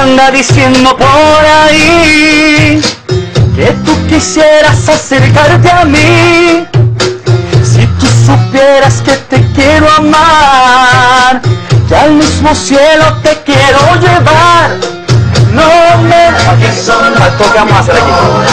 anda diciendo por ahí que tú quisieras acercarte a mí. Si tú supieras que te quiero amar, que al mismo cielo te quiero llevar. No me... ¿Esto qué vamos a hacer aquí?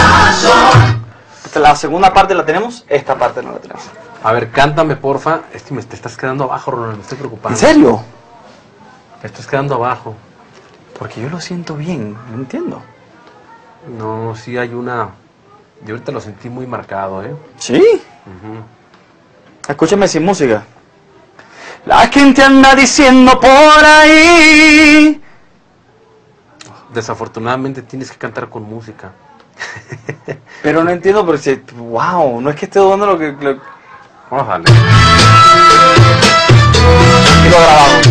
La segunda parte la tenemos, esta parte no la tenemos. A ver, cántame, porfa. Te estás quedando abajo, Ronald, me estoy preocupando. ¿En serio? Te estás quedando abajo. Porque yo lo siento bien, no entiendo. No, sí hay una... Yo ahorita lo sentí muy marcado, ¿eh? ¿Sí? Escúchame sin música. La gente anda diciendo por ahí. Desafortunadamente tienes que cantar con música. Pero no entiendo porque... Wow, no es que esté dudando lo que... Vamos a darle. Y lo grabamos.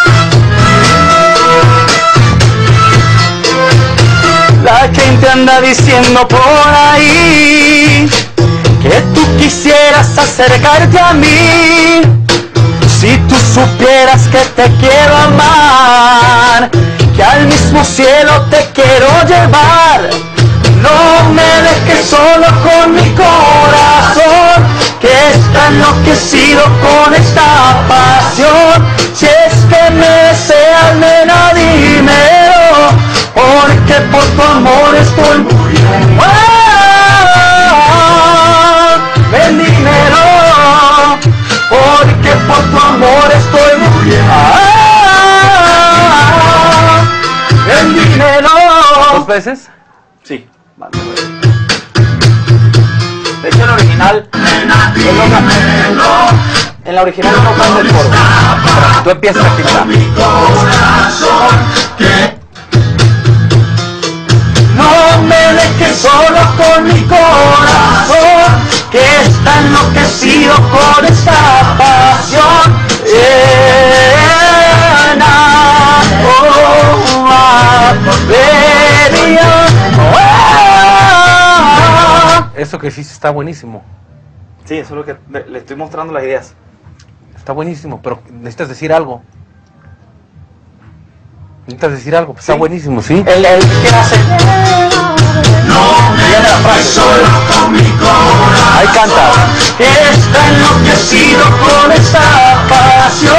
La gente anda diciendo por ahí que tú quisieras acercarte a mí. Si tú supieras que te quiero amar, que al mismo cielo te quiero llevar. No me dejes solo con mi corazón, que está enloquecido con esta pasión. Si es que me deseas, nena, dímelo, porque por tu amor estoy muriendo. Ven, dímelo, porque por tu amor estoy muriendo. Ven, dímelo. ¿2 veces? Sí. Vale, de hecho, en la original, en la original no canta el coro. Tú empiezas a cantar. No me dejes solo con mi corazón, que está enloquecido con esta pasión. Eso que hiciste está buenísimo. Sí, eso es lo que le estoy mostrando las ideas. Está buenísimo, pero necesitas decir algo. Necesitas decir algo, pues ¿Sí? Está buenísimo, ¿sí? El que hace... No me dejes solo con mi corazón. Ahí canta. Que está enloquecido con esta pasión.